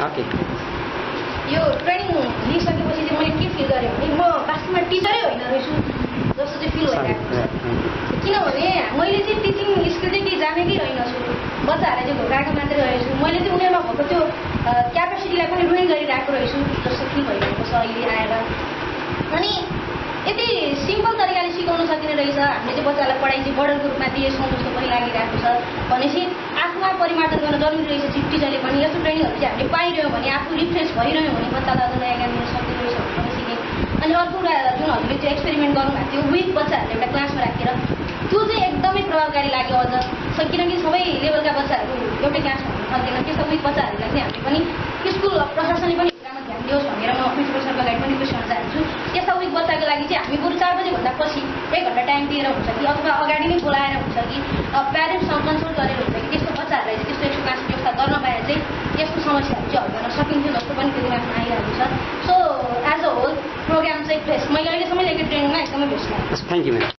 okay यो training लिइसकेपछि चाहिँ मैले के फिल गरेँ भने म वास्तवमा टिचरै होइन रहेछु जस्तो चाहिँ फिल भइरहेको छ किनभने मैले चाहिँ टिचिङ स्किल चाहिँ केही जानेकै रहेनछु बच्चाहरूलाई चाहिँ घोकाएको मात्रै रहेछु मैले चाहिँ उनीहरूमा भएको त्यो क्यापेसिटीलाई पनि रुइन गरिरहेको रहेछु जस्तो फिल भइरहेको छ अहिले आएर अनि यति सिम्पल तरिकाले सिकाउन सकिने रहेछ हामीले चाहिँ बच्चालाई पढाइ चाहिँ बर्डनको रूपमा दिएछौँ जस्तो पनि लागिरहेको छ भनेपछि आफूमा परिमार्जन गर्न जरुरी रहेछ टिचरले पनि यस्तो ट्रेनिङहरू चाहिँ हामीले पाइरह्यौँ भने आफू रिफ्रेस भइरह्यो भने बच्चालाई अझ नयाँ ज्ञान दिन सक्ने रहेछ भन्ने सिकेँ अनि अर्को कुरा जुन हजुरले चाहिँ एक्सपेरिमेन्ट गर्नुभएको थियो विक बच्चाहरूले एउटा क्लासमा राखेर त्यो चाहिँ एकदमै प्रभावकारी लाग्यो अझ किनकि सबै लेभलका बच्चाहरू एउटै क्लासमा हुन सक्दैन त्यस्ता विक बच्चाहरूलाई चाहिँ हामीले पनि स्कुल प्रशासनले पनि कुरामा ध्यान दियोस् भनेर म प्रिन्सिपल सरको लागि पनि रिक्वेस्ट गर्न चाहन्छु यस्ता विक बच्चाको लागि चाहिँ हामी बरु 4 बजेभन्दा पछि 1 घन्टा टाइम दिएर हुन्छ कि अथवा अगाडि नै बोलाएर हुन्छ कि प्यारेन्ट्ससँग कन्सल्ट गरेर हुन्छ कि त्यस्तो बच्चाहरूलाई चाहिँ त्यस्तो एक्स्ट्रा क्लास व्यवस्था गर्न पाए चाहिँ यस्तो समस्याहरू चाहिँ हल गर्न सकिन्थ्यो जस्तो पनि त्यो दिमागमा आइरहेको छ so as a whole program चाहिँ बेस्ट मैले अहिलेसम्म लिएको ट्रेनिङमा एकदमै बेस्ट लाग्यो थ्याङ्क यू